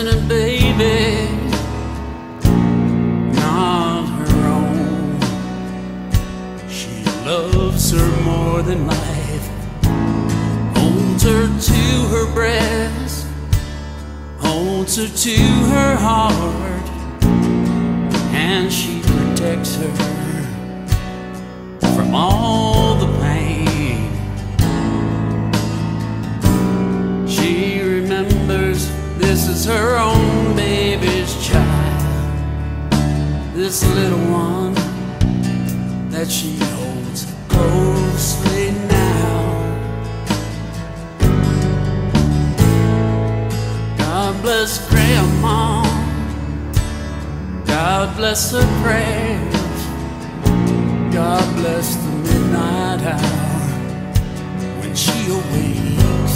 raising a baby, not her own. She loves her more than life, holds her to her breast, holds her to her heart, and she protects her from all the pain. She remembers this is her own baby's child, this little one that she holds closely now. God bless Grandma, God bless her prayers, God bless the midnight hour when she awakes,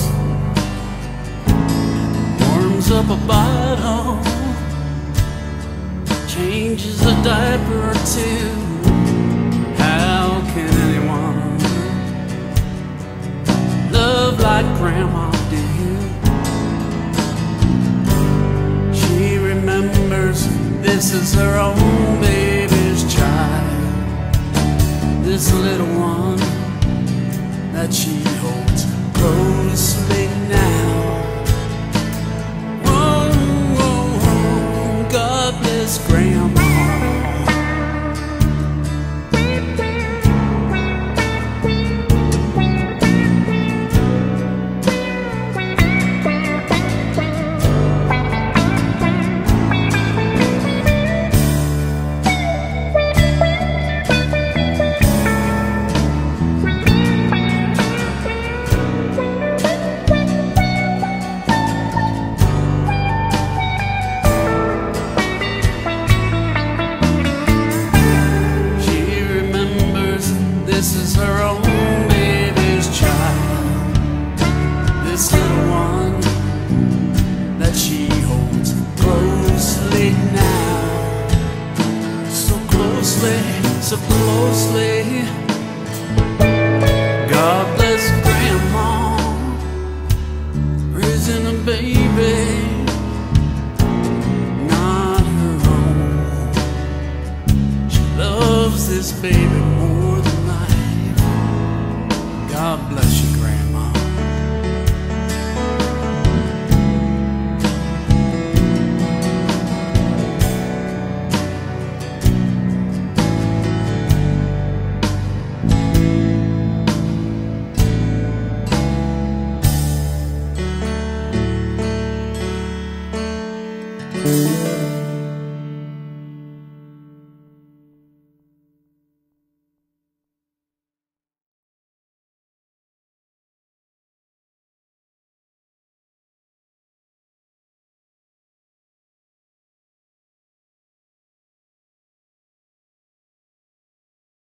warms up a bottle, changes a diaper or two. How can anyone love like Grandma do? She remembers this is her own baby's child, this little one that she holds closely now. Whoa, whoa, whoa, God bless Grandma. This is her own baby's child, this little one that she holds closely now. So closely, so closely. God bless Grandma, raising a baby, not her own. She loves this baby more